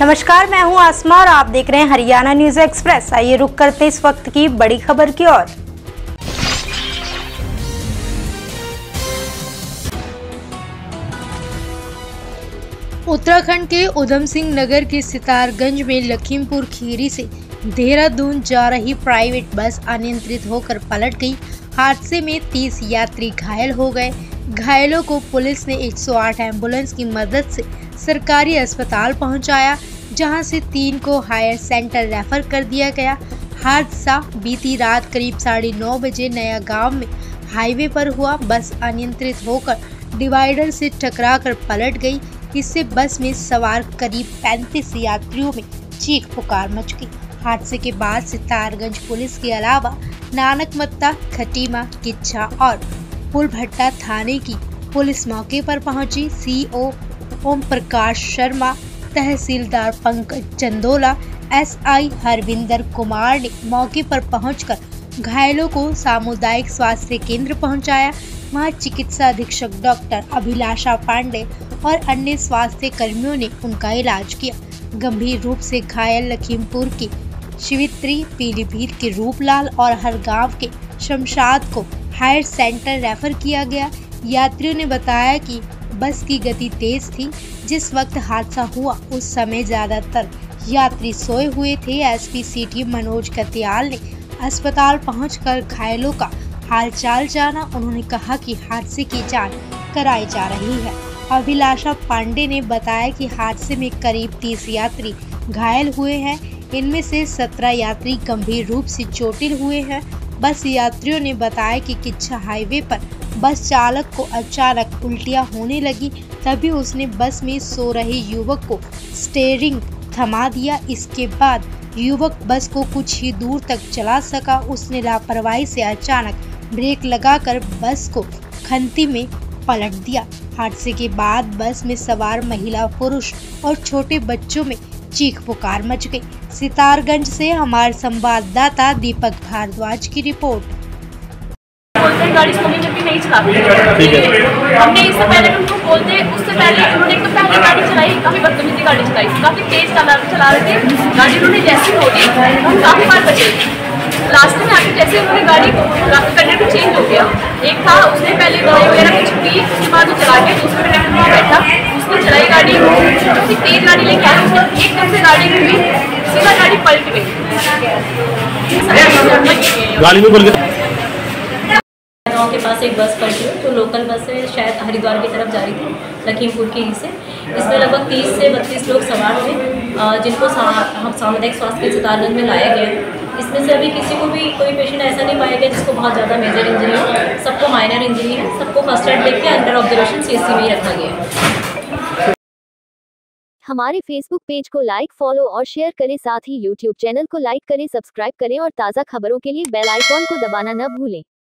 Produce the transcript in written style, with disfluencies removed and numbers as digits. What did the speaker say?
नमस्कार, मैं हूं आसमा और आप देख रहे हैं हरियाणा न्यूज एक्सप्रेस। आइए रुक करते इस वक्त की बड़ी खबर की ओर। उत्तराखंड के उधम सिंह नगर के सितारगंज में लखीमपुर खीरी से देहरादून जा रही प्राइवेट बस अनियंत्रित होकर पलट गई। हादसे में 30 यात्री घायल हो गए। घायलों को पुलिस ने 108 एम्बुलेंस की मदद से सरकारी अस्पताल पहुंचाया, जहां से 3 को हायर सेंटर रेफर कर दिया गया। हादसा बीती रात करीब 9:30 बजे नया गांव में हाईवे पर हुआ। बस अनियंत्रित होकर डिवाइडर से टकराकर पलट गई। इससे बस में सवार करीब 35 यात्रियों में चीख पुकार मच गई। हादसे के बाद सितारगंज पुलिस के अलावा नानकमत्ता, खटीमा, किच्छा और फूलभट्टा थाने की पुलिस मौके पर पहुंची। सीओ ओम प्रकाश शर्मा, तहसीलदार पंकज चंदोला, एसआई हरविंदर कुमार ने मौके पर पहुंचकर घायलों को सामुदायिक स्वास्थ्य केंद्र पहुंचाया। वहां चिकित्सा अधीक्षक डॉक्टर अभिलाषा पांडे और अन्य स्वास्थ्य कर्मियों ने उनका इलाज किया। गंभीर रूप से घायल लखीमपुर की शिवित्री, पीलीभीत के रूपलाल और हरगांव के शमशाद को हायर सेंटर रेफर किया गया। यात्रियों ने बताया कि बस की गति तेज थी। जिस वक्त हादसा हुआ उस समय ज्यादातर यात्री सोए हुए थे। एसपी सिटी मनोज कत्याल ने अस्पताल पहुंचकर घायलों का हालचाल जाना। उन्होंने कहा कि हादसे की जांच कराई जा रही है। अभिलाषा पांडे ने बताया कि हादसे में करीब 30 यात्री घायल हुए हैं। इनमें से 17 यात्री गंभीर रूप से चोटिल हुए हैं। बस यात्रियों ने बताया कि किच्छा हाईवे पर बस चालक को अचानक उल्टियां होने लगी, तभी उसने बस में सो रहे युवक को स्टीयरिंग थमा दिया। इसके बाद युवक बस को कुछ ही दूर तक चला सका। उसने लापरवाही से अचानक ब्रेक लगाकर बस को खंती में पलट दिया। हादसे के बाद बस में सवार महिला, पुरुष और छोटे बच्चों में चीख पुकार मच गई। सितारगंज से हमारे संवाददाता दीपक भारद्वाज की रिपोर्ट। गाड़ी सोनी जबकि नहीं चलाते, हमने इससे पहले उनको बोलते, उससे पहले उन्होंने तो पहले गाड़ी चलाई, काफी बदतमीजी गाड़ी चलाई, काफी तेज चला रहे थे गाड़ी। उन्होंने जैसी रोकी हम काफी बार बचे। लास्ट में आके जैसे उन्होंने गाड़ी कंडक्टर चेंज हो गया। एक था उसने पहले दवाई वगैरह कुछ पी, उसके बाद वो चला के दूसरे कंडक्टर में बैठा, उसने चलाई गाड़ी, काफी तेज गाड़ी लेके आई, एकदम से गाड़ी घूमी, सीधा गाड़ी पलट गई। गाड़ी में बोल गाँव के पास एक बस पलटी तो लोकल बस है, शायद हरिद्वार की तरफ जा रही थी लखीमपुर के ही से। इसमें लगभग 30 से 32 लोग सवार थे, जिनको हम सामुदायिक स्वास्थ्य सितारगंज में लाया गया। इसमें से अभी किसी को भी कोई पेशेंट ऐसा नहीं पाया गया जिसको बहुत ज़्यादा मेजर इंजरी हो। सबको माइनर इंजरी है। सबको फर्स्ट एड देके अंडर ऑब्जर्वेशन सीएससी में ही रखा गया है। हमारे फेसबुक पेज को लाइक, फॉलो और शेयर करें। साथ ही यूट्यूब चैनल को लाइक करें, सब्सक्राइब करें और ताज़ा खबरों के लिए बेल आइकॉन को दबाना न भूलें।